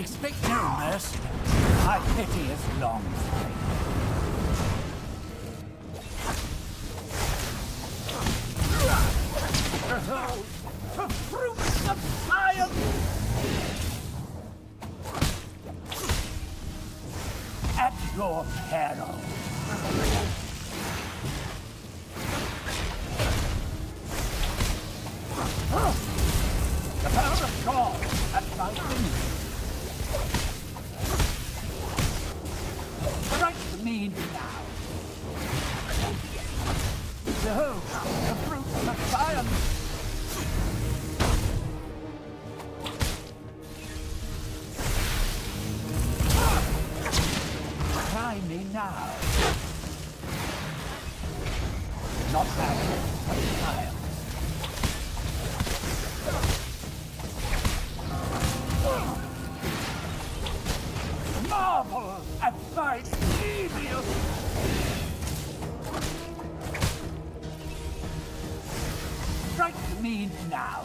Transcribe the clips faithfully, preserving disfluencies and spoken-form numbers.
expect no mercy. My pity is long slain. Behold, the fruits of science! At your peril. The power of God at my fingers. Strike me now. Behold, the fruits of science. Try me now. Not magic, but science. Marvel at my genius! Strike me now.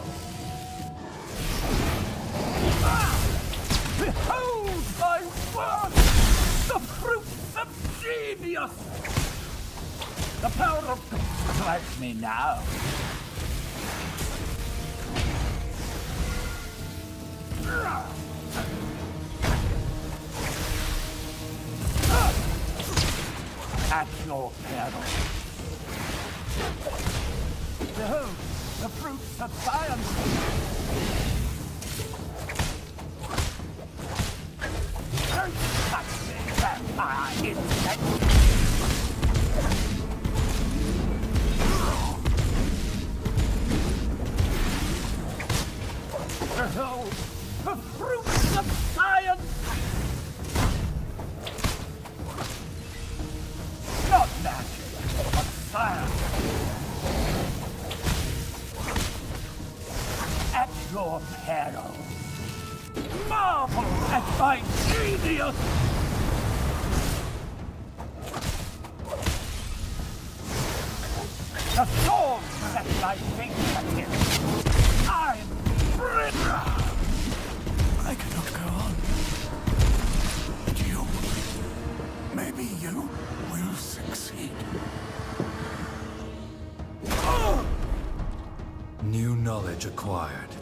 Ah! Behold my work! The fruits of genius! The power of... Strike me now. At your peril. Behold, the fruits of science. Don't touch me, vampire insect! Behold, the fruits of science! Not magic, but science. At your peril. Marvel at my genius! The sword at my fingertips. I'm brittle. I cannot go on. But you, maybe you will succeed. New knowledge acquired.